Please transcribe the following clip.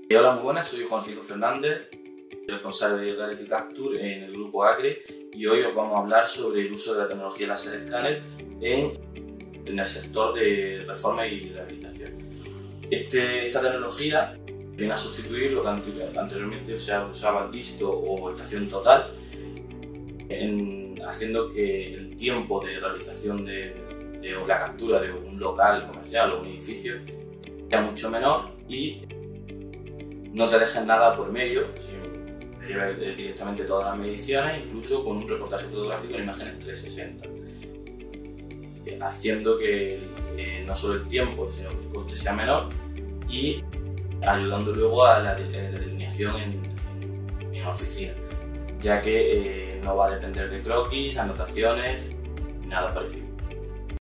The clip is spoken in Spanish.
Hola, muy buenas, soy Juancito Fernández, responsable de Reality Capture en el grupo ACRE, y hoy os vamos a hablar sobre el uso de la tecnología láser escáner en el sector de reforma y rehabilitación. Esta tecnología viene a sustituir lo que anteriormente se usaba el disto o estación total, haciendo que el tiempo de realización de la captura de un local comercial o un edificio sea mucho menor y no te dejes nada por medio, te lleves directamente todas las mediciones, incluso con un reportaje fotográfico en imágenes 360, haciendo que no solo el tiempo, sino que el coste sea menor y ayudando luego a la delineación en oficina, ya que no va a depender de croquis, anotaciones, nada parecido.